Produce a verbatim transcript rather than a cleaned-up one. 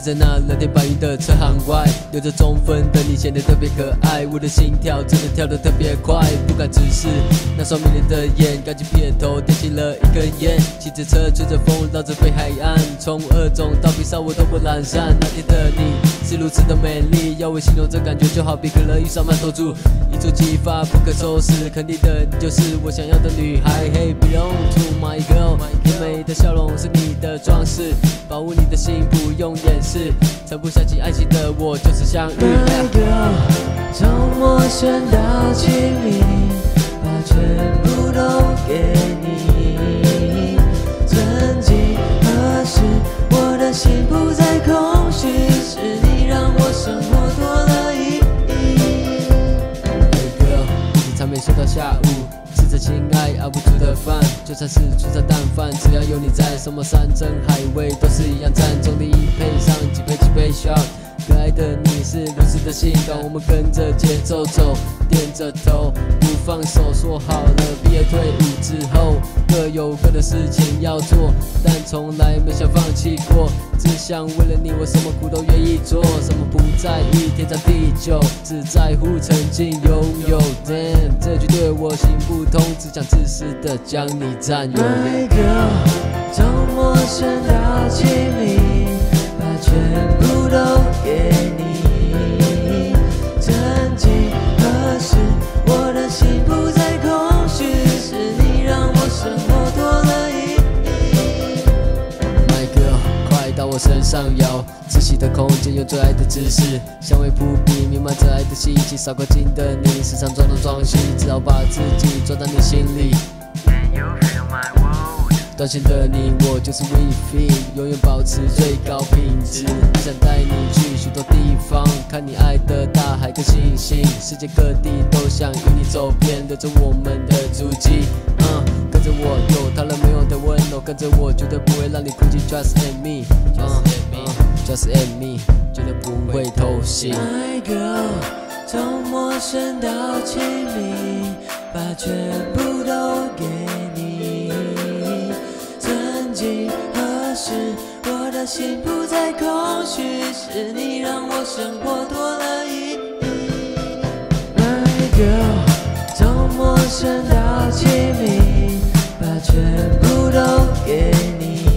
在那蓝天白云的车行外，留着中分的你显得特别可爱，我的心跳真的跳得特别快，不敢直视那双迷人的眼，赶紧撇头点起了一根烟，骑着车吹着风绕着北海岸，从二中到碧沙我都不懒散。那天的你是如此的美丽，要我形容这感觉就好比可乐遇上曼陀珠，一触即发不可收拾，肯定的你就是我想要的女孩。Hey belong to my girl， 甜美的笑容是你的装饰，保护你的心不用掩饰，曾不相信爱情的我就是相遇。 My girl， 从陌生到亲密，把全部都给你。曾几何时，我的心不再空虚，是你让我生活多了意义。 Hey girl， 一直长眉睡到下午。吃着亲爱熬不出的饭，就算是粗茶淡饭，只要有你在，什么山珍海味都是一样赞。中第一配上几杯几杯 shot， 可爱的你是如此的性感，我们跟着节奏走，点着头不放手，说好了毕业退伍之后各有各的事情要做，但从来没想放弃过，只想为了你我什么苦都愿意做，什么不在意天长地久，只在乎曾经拥有。Damn， 这句对我行不通，只想自私的将你占有。 My girl， 从陌生到亲密，把全部都给你。曾几何时，我的心不再空虚，是你让我生活多了意义。 My girl， 快到我身上摇，窒息的空间用最爱的姿势，香味扑鼻，弥漫着爱的气息，少根筋的你，时常装东装西，只好把自己装到你心里。 Can you feel my world？ 短线的你我就是 WiFi， 永远保持最高品质。想带你去许多地方，看你爱的大海跟星星，世界各地都想与你走遍，留着我们的足迹。嗯，跟着我有他人没有的温柔，跟着我绝对不会让你哭泣。Just and me， 嗯嗯 ，Just and me， 绝对不会偷腥。 My girl， 从陌生到亲密，把全部都给你。曾几何时，我的心不再空虚，是你让我生活多了意义。My girl， 从陌生到亲密，把全部都给你。